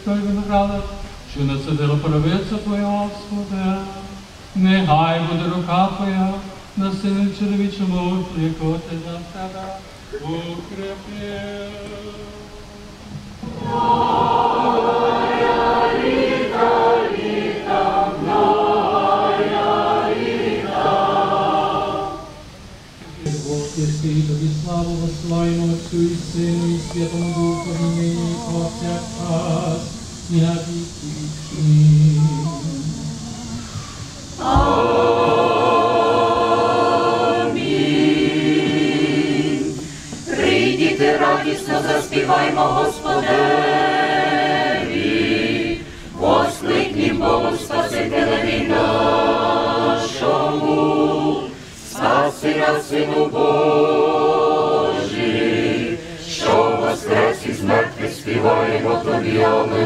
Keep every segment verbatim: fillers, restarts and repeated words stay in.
той виноградар, що насадила правиця Твоя, Господи. Нехай буде рука Твоя на силі чоловічому, якого Ти за себе укріпив. Тобі славу вославимо Отцю і Сину і Святому Духові, нині і повсякчас, і на віки вічні. Амінь. Прийдіте, радісно заспіваймо Господеві, воскликнім Богу Спасителеві нашому. Спаси нас, Сину Божий, що воскрес із мертвих, співаємо Тобі,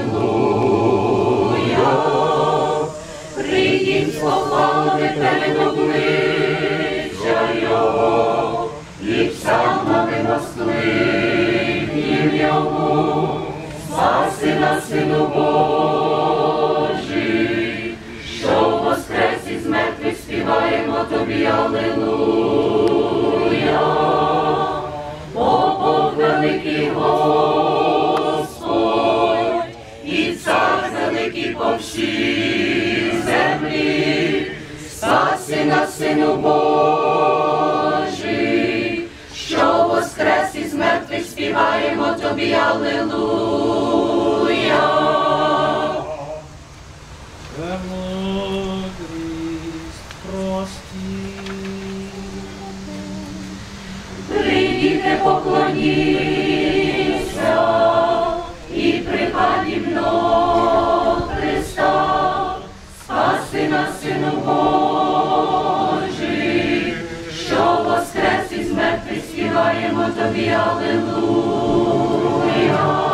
алілуя. Прийдім з похвалами перед обличчя Його, і псалмами воскликнім Йому. Спаси нас, Сину Божий, що воскрес із мертвих, співаємо Тобі, алілуя. Бо Бог великий Господь, і цар великий по всій землі. Спаси нас, Сину Божий, що воскрес із мертвих, співаємо Тобі, алілуя. Прийдіте, поклоніться і припадімо Христа. Спаси нас, Сину Божий, що воскрес із мертвих, співаємо Тобі, алілуя.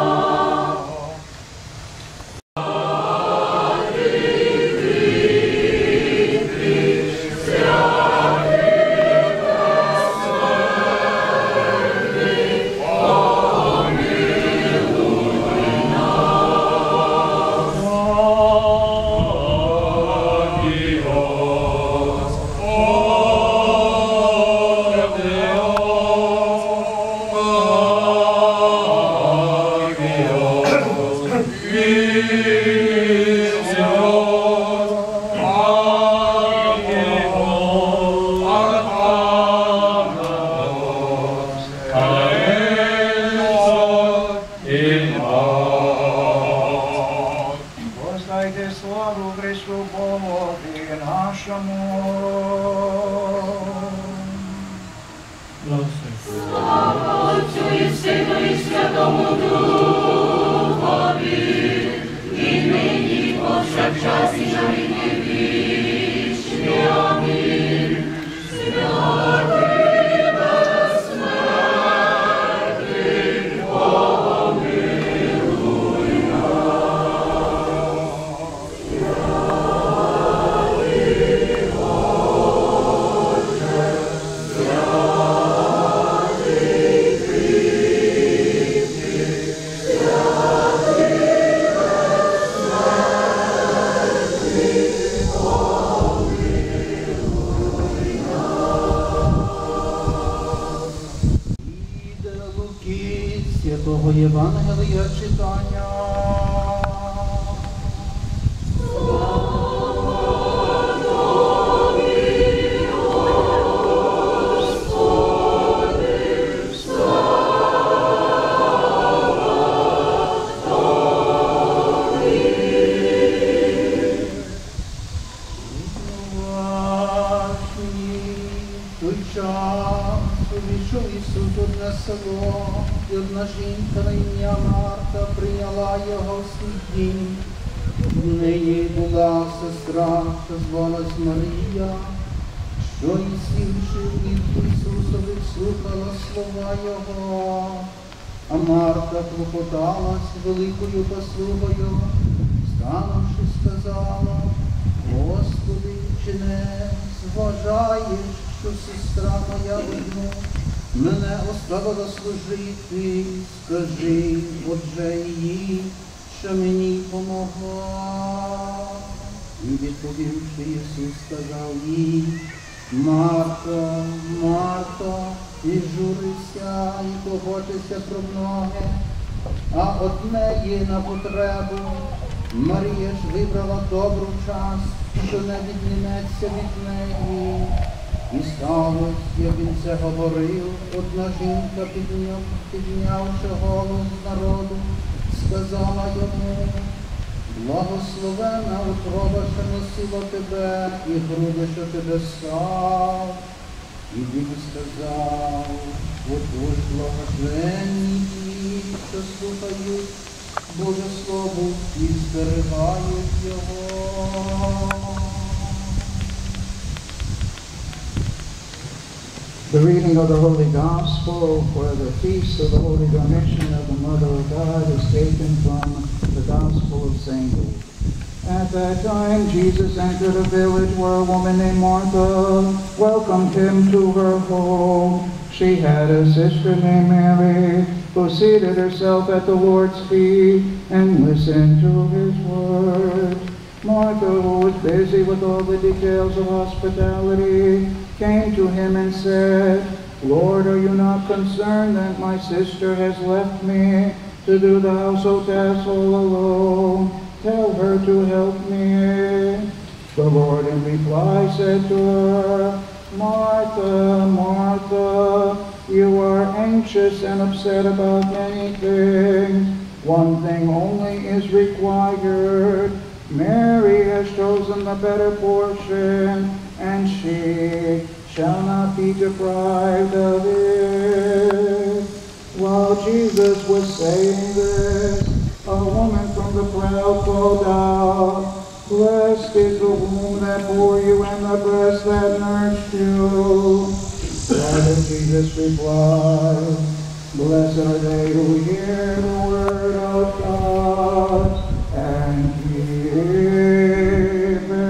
Воздайте славу Христу Богові нашому. Слава Отцю і Сину і Святому Духові, і нині, і повсякчас, і на віки вічні. Амінь. Святий безсмертний, помилуй нас. Святий Боже, святий кріпкий, святий безсмертний, помилуй нас. Від Луки Святого Євангелія читання. Той час увійшов Ісус в одне село, і одна жінка на ім'я Марта прийняла його в свій дім. В неї була сестра, що звалась Марія, що й сівши від Ісусові слухала слова Його. А Марта клопоталась великою послугою, станувши, сказала: Господи, чи не зважаєш, що сестра моя одну мене оставила служити? Скажи, отже, їй, що мені помогла. І відповівши, Ісус сказав їй: Марто, Марто, і журися, і клопочешся про многе, а одне є на потребу. Марія ж вибрала добру час, що не відніметься від неї. І сталося, як він це говорив, одна жінка, підняв, піднявши голос з народу, сказала йому: благословена утроба, що носила тебе, і груди, що тебе сав. І він сказав: отож благословенні ті, що слухають Боже Слово і зберігають його. The reading of the Holy Gospel for the feast of the Holy Dormition of the Mother of God is taken from the Gospel of Saint Luke. At that time, Jesus entered a village where a woman named Martha welcomed him to her home. She had a sister named Mary, who seated herself at the Lord's feet and listened to his words. Martha, who was busy with all the details of hospitality, came to him and said, Lord, are you not concerned that my sister has left me to do the household tasks all alone? Tell her to help me. The Lord in reply said to her, Martha, Martha, you are anxious and upset about many things. One thing only is required. Mary has chosen the better portion, and she shall not be deprived of it. While Jesus was saying this, a woman from the crowd called out, Blessed is the womb that bore you and the breast that nursed you. Father Jesus replied, Blessed are they who hear the word of God and keep it.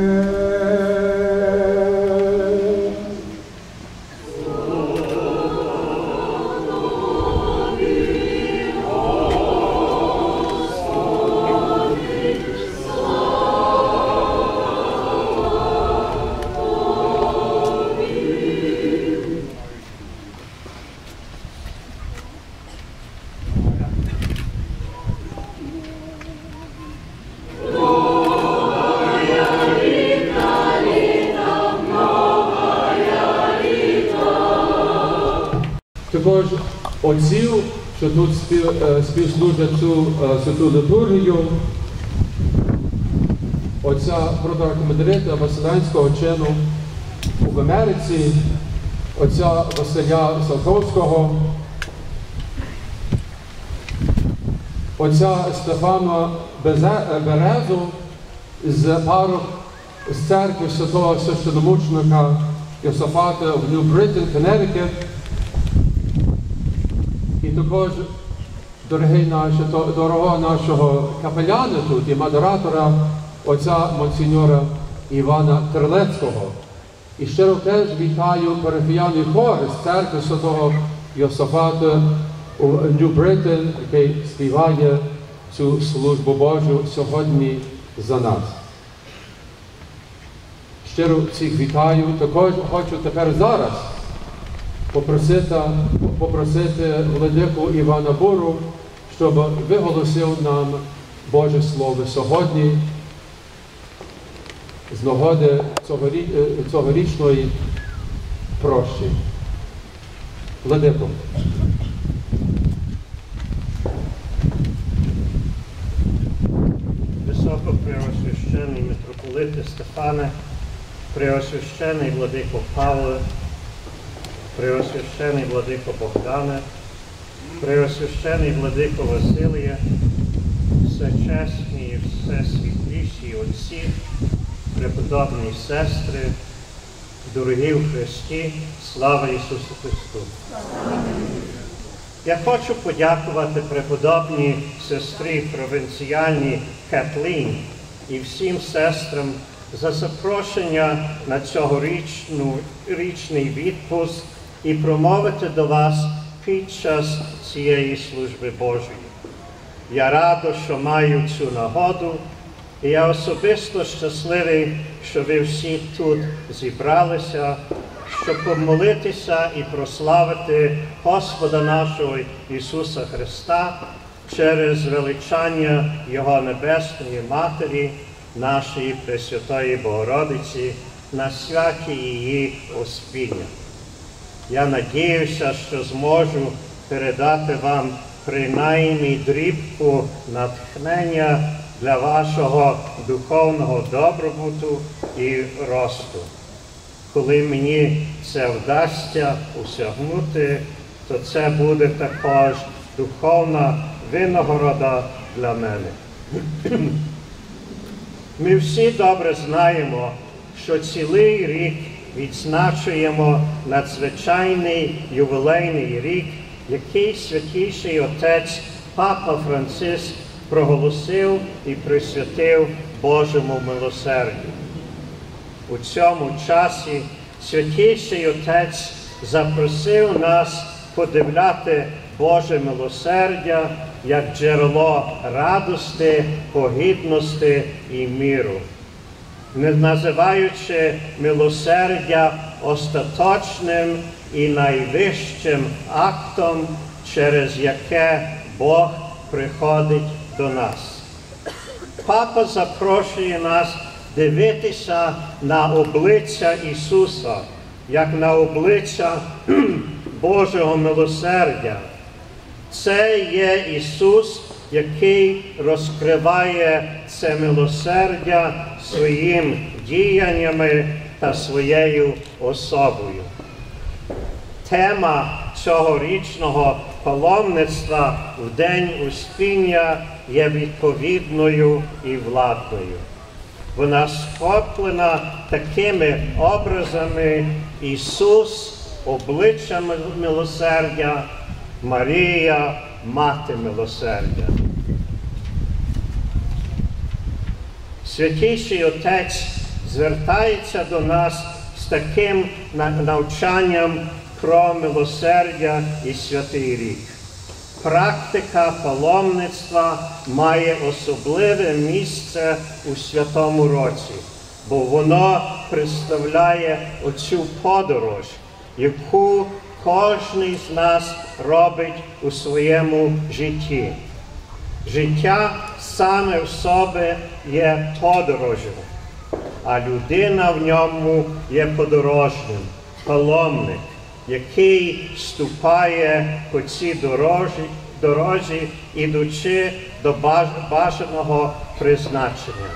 Також отців, що тут спів, співслужать цю святу літургію, отця протоархімандрита Василянського чину в Америці, отця Василя Саховського, отця Стефана Березу з парох з церкви святого священомученика Йосафата в Нью-Бриттен, Коннектикут. І також дорогий наш, дорогого нашого капеляна тут і модератора, отця монсеньора Івана Терлецького. І щиро теж вітаю парафіяльний хор з церкви святого Йосафата у Нью-Бриттен, який співає цю службу Божу сьогодні за нас. Щиро всіх вітаю. Також хочу тепер зараз попросити, попросити владику Івана Буру, щоб виголосив нам Боже Слово сьогодні з нагоди цьогорічної прощі. Владико. Високопреосвящений митрополите Стефане, преосвящений владико Павле, Преосвящений владико Богдане, Преосвящений владико Василія, всечесні і всесвітліші отці, преподобні сестри, дорогі в Христі, слава Ісусу Христу! Я хочу подякувати преподобній сестрі провінціальній Катлін і всім сестрам за запрошення на цьогорічний відпуск і промовити до вас під час цієї служби Божої. Я радий, що маю цю нагоду, і я особисто щасливий, що ви всі тут зібралися, щоб помолитися і прославити Господа нашого Ісуса Христа через величання Його Небесної Матері, нашої Пресвятої Богородиці, на святі її Успіння. Я надіюся, що зможу передати вам принаймні дрібку натхнення для вашого духовного добробуту і росту. Коли мені це вдасться осягнути, то це буде також духовна винагорода для мене. Ми всі добре знаємо, що цілий рік відзначуємо надзвичайний ювілейний рік, який Святійший Отець Папа Франциск проголосив і присвятив Божому милосердю. У цьому часі Святійший Отець запросив нас подивляти Боже милосердя як джерело радости, погідності і миру, не називаючи милосердя остаточним і найвищим актом, через яке Бог приходить до нас. Папа запрошує нас дивитися на обличчя Ісуса, як на обличчя Божого милосердя. Це є Ісус, який розкриває це милосердя своїм діяннями та своєю особою. Тема цьогорічного паломництва в День Успіння є відповідною і владною. Вона схоплена такими образами: Ісус, обличчя милосердя, Марія, мати милосердя. Святійший Отець звертається до нас з таким навчанням про милосердя і святий рік. Практика паломництва має особливе місце у Святому році, бо воно представляє оцю подорож, яку кожен з нас робить у своєму житті. Життя саме в собі є подорожем, а людина в ньому є подорожним, паломник, який ступає по цій дорожі, дорожі, ідучи до бажаного призначення.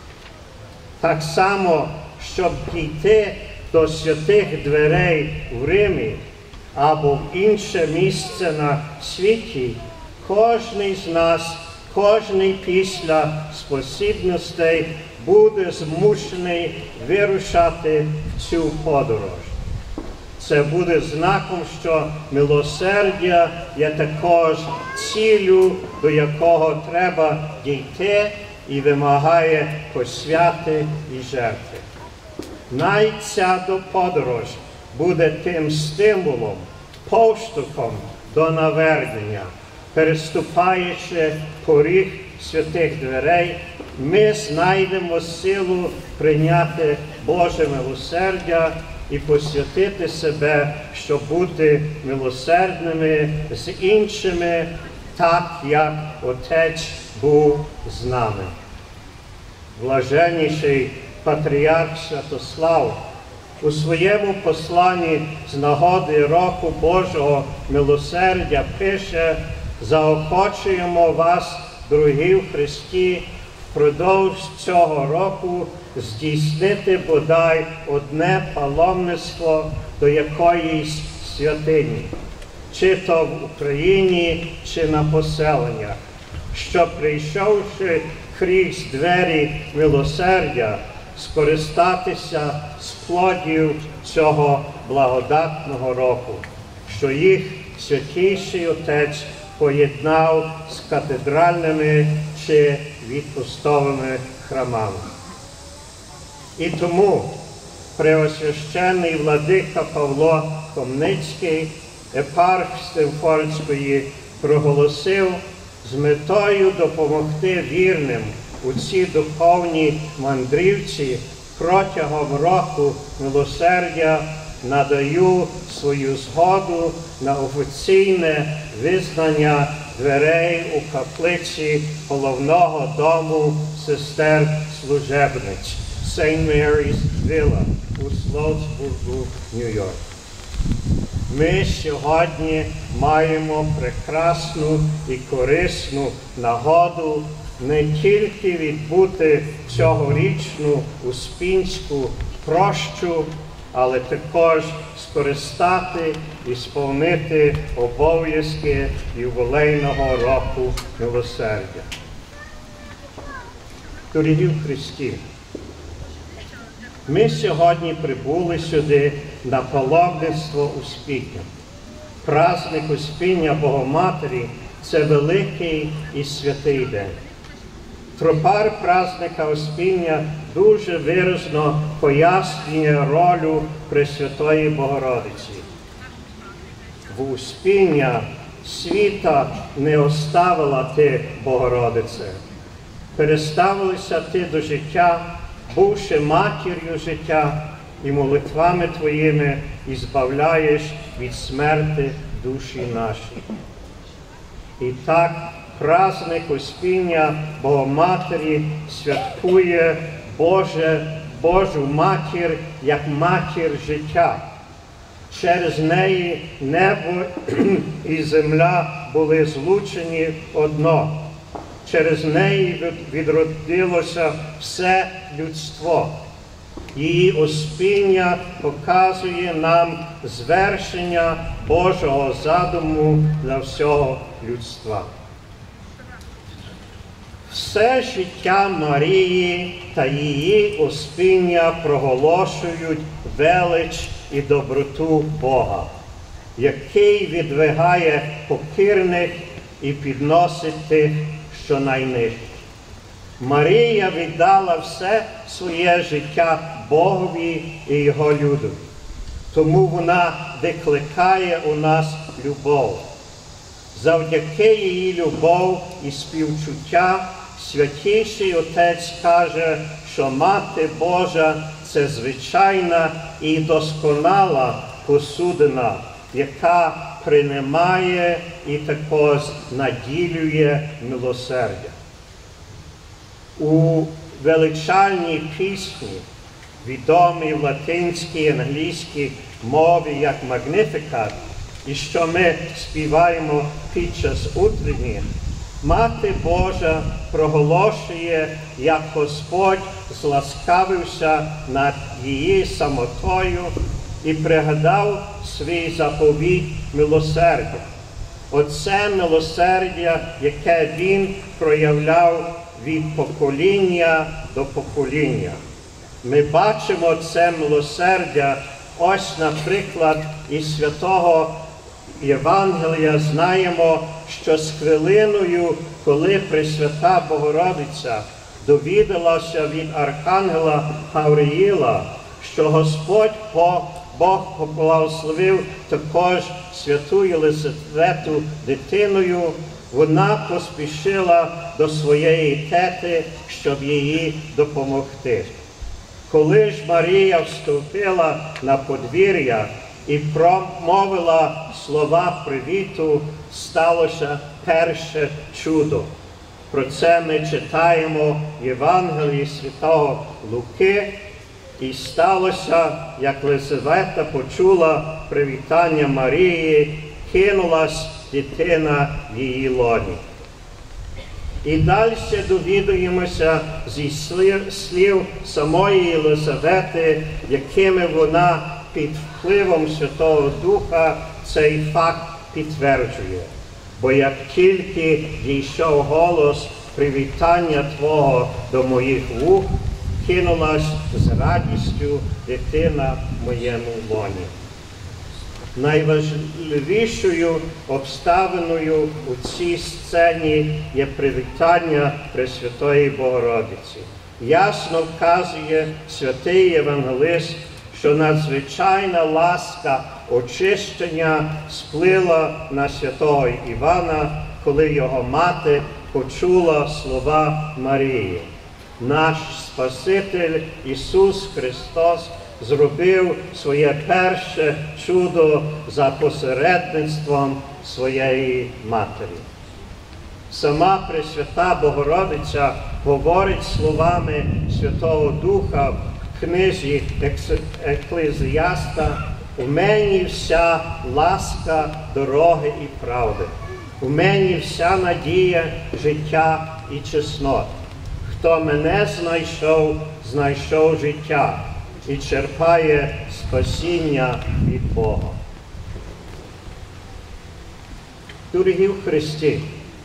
Так само, щоб дійти до святих дверей в Римі або в інше місце на світі, кожен з нас, кожен після спосібностей буде змушений вирушати в цю подорож. Це буде знаком, що милосердя є також ціллю, до якого треба дійти і вимагає посвяти і жертви. Навіть ця подорож буде тим стимулом, поштовхом до навернення. Переступаючи поріг святих дверей, ми знайдемо силу прийняти Боже милосердя і посвятити себе, щоб бути милосердними з іншими, так як Отець був з нами. Блаженніший патріарх Святослав у своєму посланні з нагоди року Божого милосердя пише: «Заохочуємо вас, дорогі в Христі, впродовж цього року здійснити бодай одне паломництво до якоїсь святині, чи то в Україні, чи на поселеннях, щоб, прийшовши крізь двері милосердя, скористатися з плодів цього благодатного року, що їх Святійший Отець поєднав з катедральними чи відпустовими храмами». І тому Преосвященний владика Павло Комницький, епарх Стемфордської, проголосив, з метою допомогти вірним у цій духовній мандрівці протягом року милосердя надаю свою згоду на офіційне визнання дверей у каплиці головного дому сестер-служебниць Сейнт Mary's Villa у Слоутсбургу, Нью-Йорк. Ми сьогодні маємо прекрасну і корисну нагоду не тільки відбути цьогорічну Успінську прощу, але також скористати і сповнити обов'язки ювілейного року милосердя. Дорогі в Христі, ми сьогодні прибули сюди на паломництво Успіння. Праздник Успіння Богоматері – це великий і святий день. Тропар праздника Успіння дуже виразно пояснює роль Пресвятої Богородиці. В Успіння світа не оставила ти, Богородице. Переставилися ти до життя, бувши матір'ю життя, і молитвами твоїми і збавляєш від смерти душі наші. І так, праздник Успіння Богоматері святкує Боже, Божу Матір як матір життя. Через неї небо і земля були злучені одно. Через неї відродилося все людство. Її Успіння показує нам звершення Божого задуму для всього людства. Все життя Марії та її Успіння проголошують велич і доброту Бога, який відвигає покірних і підносить тих, що найнижчі. Марія віддала все своє життя Богові і Його людові. Тому вона викликає у нас любов. Завдяки її любов і співчуття Святіший Отець каже, що Мати Божа – це звичайна і досконала посудина, яка приймає і також наділює милосердя. У величальній пісні, відомій в латинській і англійській мові як Magnificat, і що ми співаємо під час утренніх, Мати Божа проголошує, як Господь зласкавився над її самотою і пригадав свій заповіт милосердя. Оце милосердя, яке Він проявляв від покоління до покоління. Ми бачимо це милосердя, ось, наприклад, із Святого Євангелія знаємо, що з хвилиною, коли Пресвята Богородиця довідалася від Архангела Гавриїла, що Господь Бог поблагословив також святу Єлисавету дитиною, вона поспішила до своєї тети, щоб їй допомогти. Коли ж Марія вступила на подвір'я і промовила слова привіту, сталося перше чудо. Про це ми читаємо в Євангелії Святого Луки. І сталося, як Єлисавета почула привітання Марії, кинулась дитина в її лоні. І далі довідуємося зі слів, слів самої Єлисавети, якими вона під впливом Святого Духа цей факт підтверджує. Бо як тільки дійшов голос привітання Твого до моїх вух, кинулась з радістю дитина в моєму лоні. Найважливішою обставиною у цій сцені є привітання Пресвятої Богородиці. Ясно вказує святий Євангелист, що надзвичайна ласка очищення сплила на святого Івана, коли його мати почула слова Марії. Наш Спаситель Ісус Христос зробив своє перше чудо за посередництвом своєї матері. Сама Пресвята Богородиця говорить словами Святого Духа в книзі Еклезіаста: «У мені вся ласка, дороги і правди, у мені вся надія, життя і чеснот. Хто мене знайшов, знайшов життя і черпає спасіння від Бога». Дорогі в Христі,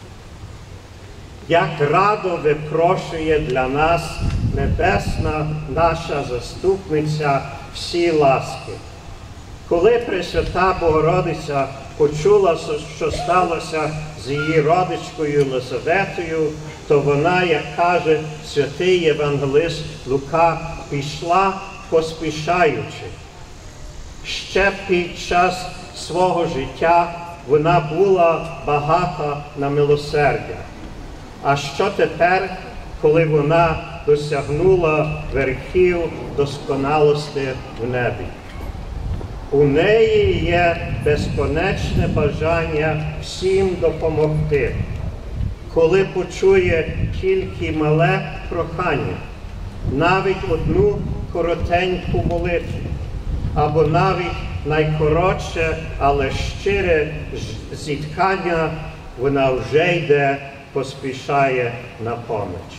як радо випрошує для нас небесна наша заступниця всі ласки. Коли Пресвята Богородиця почула, що сталося з її родичкою Єлизаветою, то вона, як каже святий євангелист Лука, пішла поспішаючи. Ще під час свого життя вона була багата на милосердя. А що тепер, коли вона досягнула верхів досконалості в небі? У неї є безконечне бажання всім допомогти. Коли почує тільки мале прохання, навіть одну коротеньку молитву, або навіть найкоротше, але щире зіткання, вона вже йде, поспішає на поміч.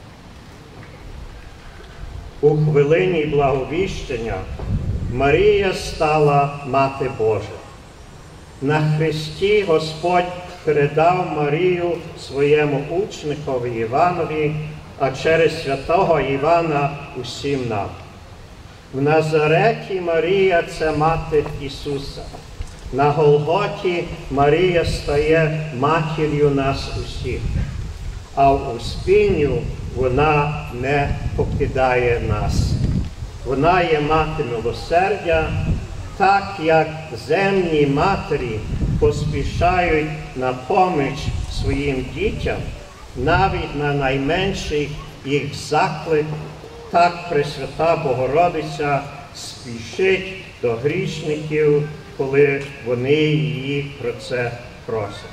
У хвилині благовіщення Марія стала Мати Божа. На хресті Господь передав Марію своєму учникові Іванові, а через святого Івана усім нам. В Назареті Марія – це Мати Ісуса. На Голготі Марія стає матір'ю нас усіх. А в Успінню вона не покидає нас. Вона є мати милосердя, так як земні матері поспішають на поміч своїм дітям, навіть на найменший їх заклик, так Пресвята Богородиця спішить до грішників, коли вони її про це просять.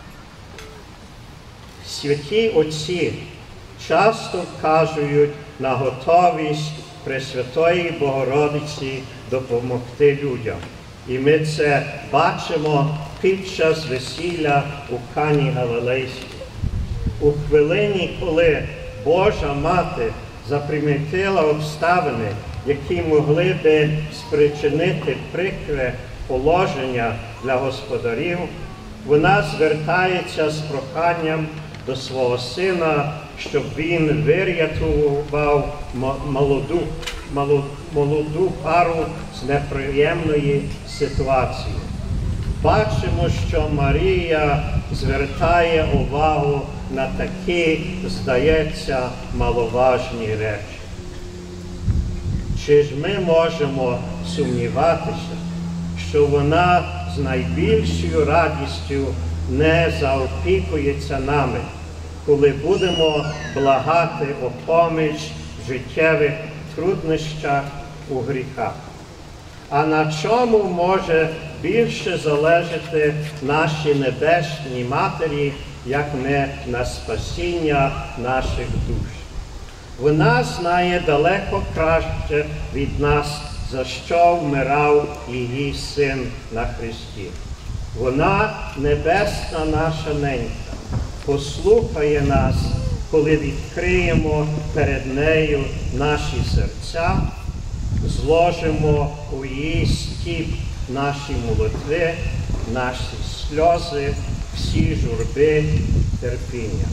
Святі Отці часто вказують на готовість Пресвятої Богородиці допомогти людям. І ми це бачимо під час весілля у Кані Галилейській. У хвилині, коли Божа Мати запримітила обставини, які могли би спричинити прикре положення для господарів, вона звертається з проханням до свого сина, щоб він вирятував молоду, молоду, молоду пару з неприємної ситуації. Бачимо, що Марія звертає увагу на такі, здається, маловажні речі. Чи ж ми можемо сумніватися, що вона з найбільшою радістю не заопікується нами, коли будемо благати о поміч в життєвих труднощах у гріхах? А на чому може більше залежати нашій небесній Матері, як не на спасіння наших душ? Вона знає далеко краще від нас, за що вмирав її Син на хресті. Вона, небесна наша ненька, послухає нас, коли відкриємо перед нею наші серця, зложимо у її стіп наші молитви, наші сльози, всі журби, терпіння.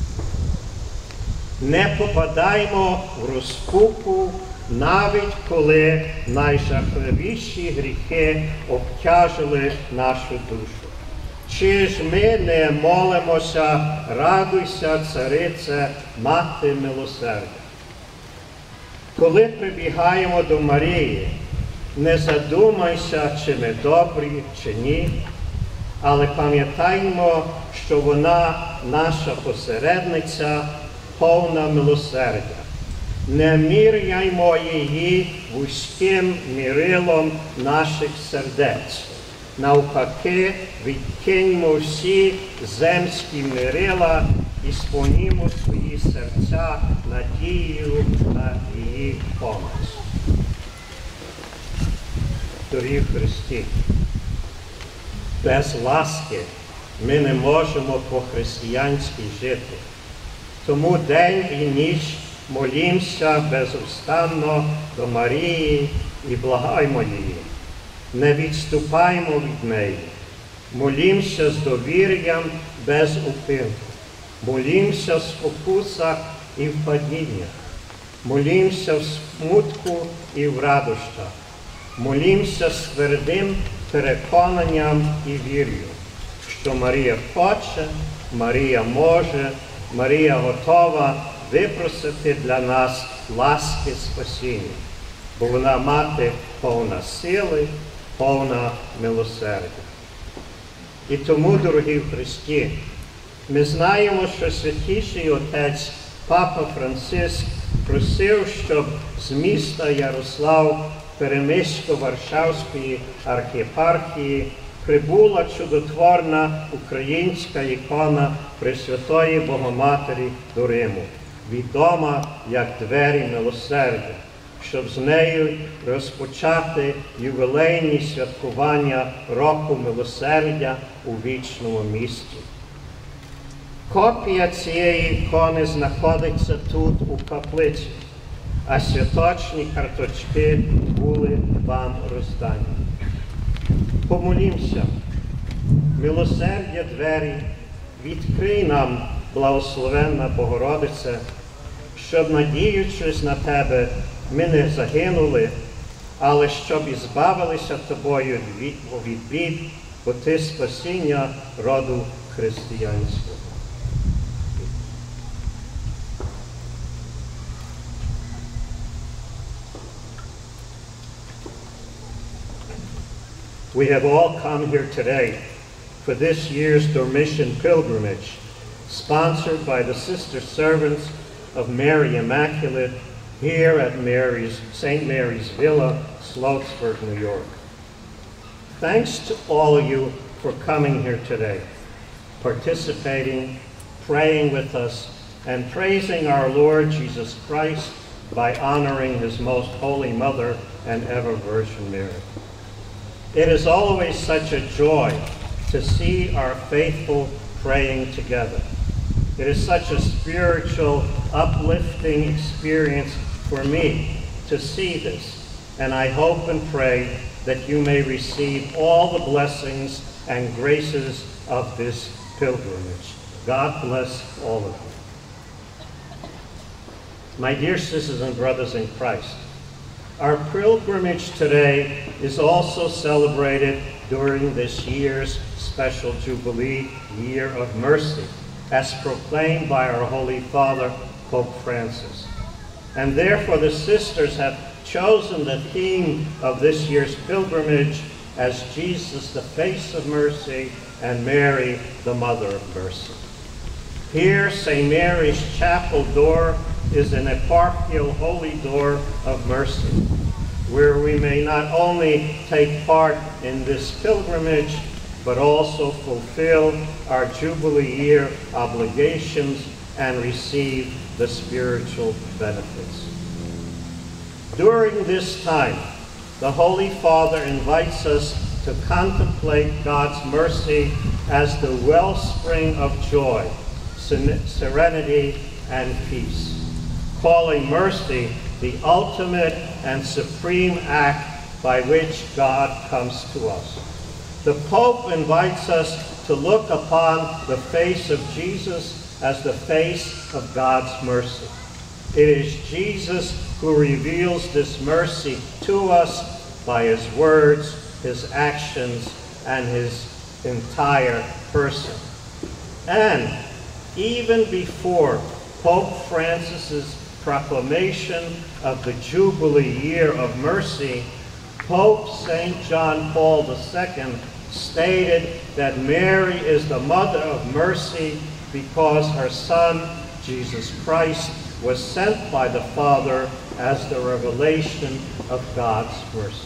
Не попадаймо в розпуку, навіть коли найжахливіші гріхи обтяжили нашу душу. Чи ж ми не молимося: радуйся, царице, мати милосердя? Коли прибігаємо до Марії, не задумайся, чи ми добрі, чи ні, але пам'ятаймо, що вона наша посередниця, повна милосердя. Не міряймо її вузьким мірилом наших сердець. Навпаки, відкиньмо всі земські мірила і сповнімо свої серця надією на її поміч. Дорогі в Христі, без ласки ми не можемо по-християнськи жити. Тому день і ніч молімося безустанно до Марії і благаймо її. Не відступаймо від неї. Молімося з довір'ям без упинку. Молімося в спокусах і в падіннях. Молімося в смутку і в радощах. Молімося з твердим переконанням і вірою, що Марія хоче, Марія може, Марія готова випросити для нас ласки спасіння, бо вона мати повна сили, повна милосердя. І тому, дорогі в Христі, ми знаємо, що Святіший Отець Папа Франциск просив, щоб з міста Ярослав Перемисько-Варшавської архієпархії прибула чудотворна українська ікона Пресвятої Богоматері до Риму, відома як Двері Милосердя, щоб з нею розпочати ювілейні святкування Року Милосердя у вічному місті. Копія цієї ікони знаходиться тут, у каплиці, а святочні карточки були вам роздані. Помолімося. Милосердя двері, відкрий нам, благословенна Богородице, щоб, надіючись на Тебе, ми не загинули, але щоб і збавилися Тобою від, від бід, бо Ти спасіння роду християнського. We have all come here today for this year's Dormition pilgrimage, sponsored by the Sister Servants of Mary Immaculate here at Mary's, Saint Mary's Villa, Sloatsburg, New York. Thanks to all of you for coming here today, participating, praying with us, and praising our Lord Jesus Christ by honoring His most holy Mother and ever Virgin Mary. It is always such a joy to see our faithful praying together. It is such a spiritual, uplifting experience for me to see this, and I hope and pray that you may receive all the blessings and graces of this pilgrimage. God bless all of you. My dear sisters and brothers in Christ, our pilgrimage today is also celebrated during this year's special Jubilee, Year of Mercy, as proclaimed by our Holy Father, Pope Francis. And therefore the sisters have chosen the theme of this year's pilgrimage as Jesus, the face of mercy, and Mary, the mother of mercy. Here, Saint Mary's chapel door is an eparchial holy door of mercy, where we may not only take part in this pilgrimage, but also fulfill our Jubilee year obligations and receive the spiritual benefits. During this time, the Holy Father invites us to contemplate God's mercy as the wellspring of joy, serenity, and peace, calling mercy the ultimate and supreme act by which God comes to us. The Pope invites us to look upon the face of Jesus as the face of God's mercy. It is Jesus who reveals this mercy to us by his words, his actions, and his entire person. And even before Pope Francis's proclamation of the Jubilee Year of Mercy, Pope Saint John Paul the Second stated that Mary is the mother of mercy because her son, Jesus Christ, was sent by the Father as the revelation of God's mercy.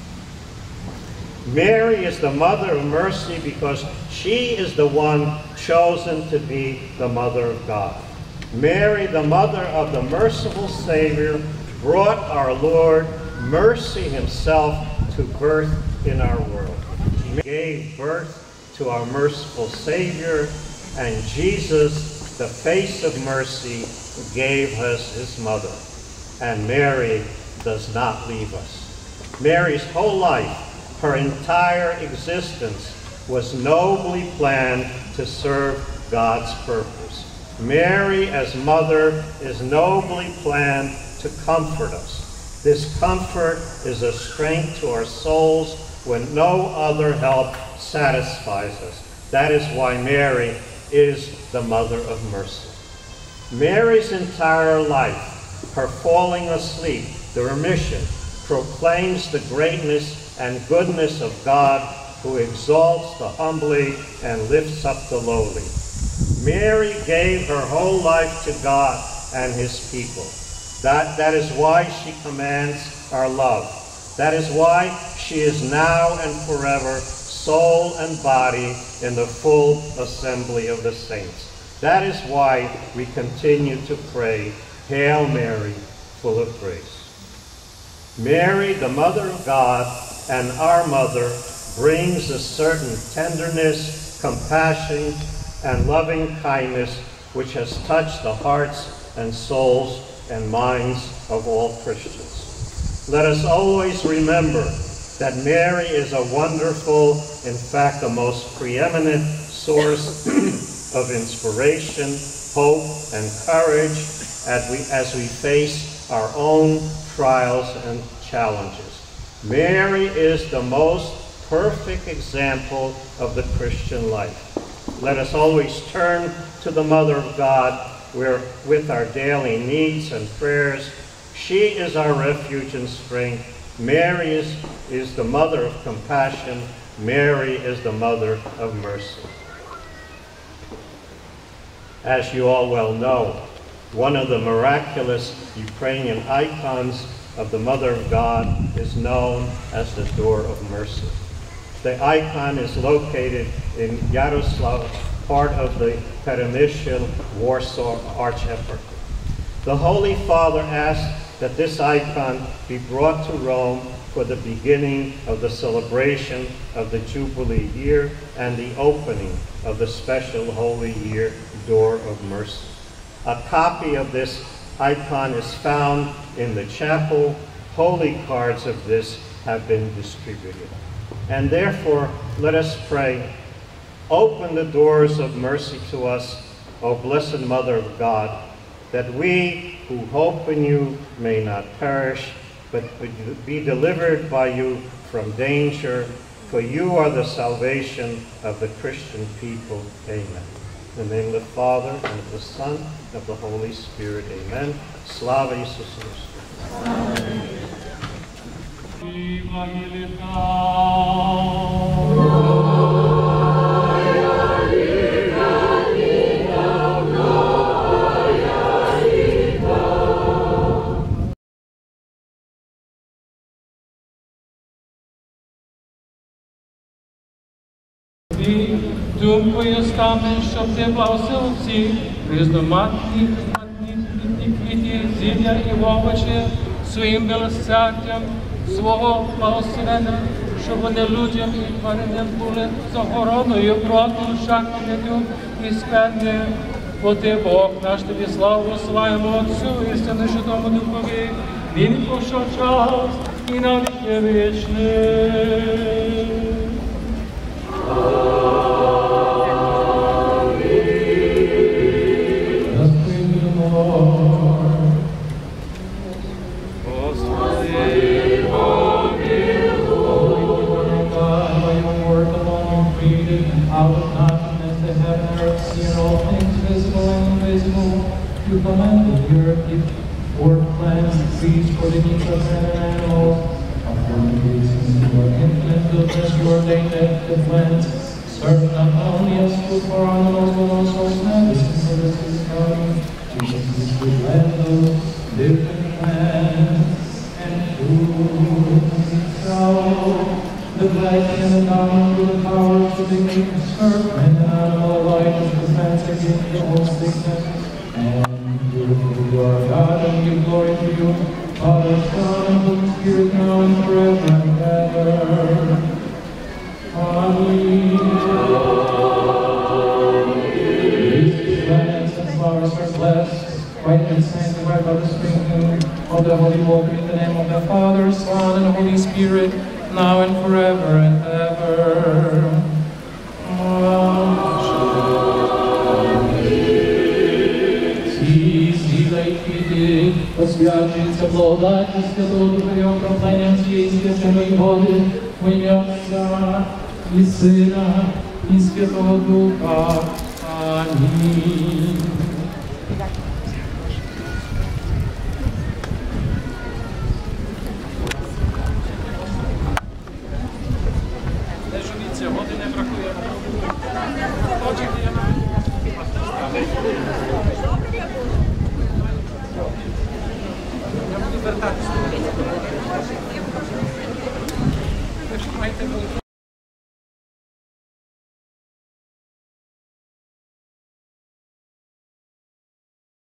Mary is the mother of mercy because she is the one chosen to be the mother of God. Mary, the mother of the merciful Savior, brought our Lord mercy himself to birth in our world. He gave birth to our merciful Savior, and Jesus, the face of mercy, gave us his mother. And Mary does not leave us. Mary's whole life, her entire existence, was nobly planned to serve God's purpose. Mary, as mother, is nobly planned to comfort us. This comfort is a strength to our souls when no other help satisfies us. That is why Mary is the mother of mercy. Mary's entire life, her falling asleep, the remission, proclaims the greatness and goodness of God, who exalts the humbly and lifts up the lowly. Mary gave her whole life to God and his people. That, that is why she commands our love. That is why she is now and forever soul and body in the full assembly of the saints. That is why we continue to pray, Hail Mary, full of grace. Mary, the Mother of God and our Mother, brings a certain tenderness, compassion, and loving kindness which has touched the hearts and souls and minds of all Christians. Let us always remember that Mary is a wonderful, in fact, the most preeminent source of inspiration, hope, and courage as we, as we face our own trials and challenges. Mary is the most perfect example of the Christian life. Let us always turn to the Mother of God where, with our daily needs and prayers. She is our refuge and strength. Mary is, is the mother of compassion. Mary is the mother of mercy. As you all well know, one of the miraculous Ukrainian icons of the Mother of God is known as the Door of Mercy. The icon is located in Yaroslav, part of the Peremyshel, Warsaw Archieparchy. The Holy Father asked that this icon be brought to Rome for the beginning of the celebration of the Jubilee year and the opening of the special Holy Year Door of Mercy. A copy of this icon is found in the chapel. Holy cards of this have been distributed. And therefore, let us pray, open the doors of mercy to us, O Blessed Mother of God, that we who hope in you may not perish, but be delivered by you from danger, for you are the salvation of the Christian people. Amen. In the name of the Father, and of the Son, and of the Holy Spirit. Amen. Slava Iisus Christus. Amen. Думкою стане, щоб ти благословив всіх, різноманітні квіті, зілля і овочі своїм милосердям, свого благословення, щоб вони людям і тваринам були загороною проти шахтів і спенні. Бо ти, Бог наш, тобі славу славимо Отцю і Сину Святому Духові, нині повсякчас і на віки вічні. Out of nothingness, the heaven and earth, sea and all things visible and invisible, you commanded the earth, give forth plants and seeds for the needs of men and animals. You ordained that the plants serve not only as food for animals, but also as medicine for the sick body. Jesus is the blend of different plants and food. So, the light and the down with the power to defeat the serpent and animal alike as the plants against the whole sickness. And beautiful you are God, and give glory to you, Father, Son, and Holy Spirit, now and forever and ever. Amen. These plants and flowers are blessed, white and sanctified by the sprinkling of the Holy Water in the name of the Father, Son, and Holy Spirit, now and forever and ever. Amen. Освячується благодаттю Святого Духа Його проклянням цієї свяченої води, в ім'я Отця і Сина і Святого Духа. Амінь.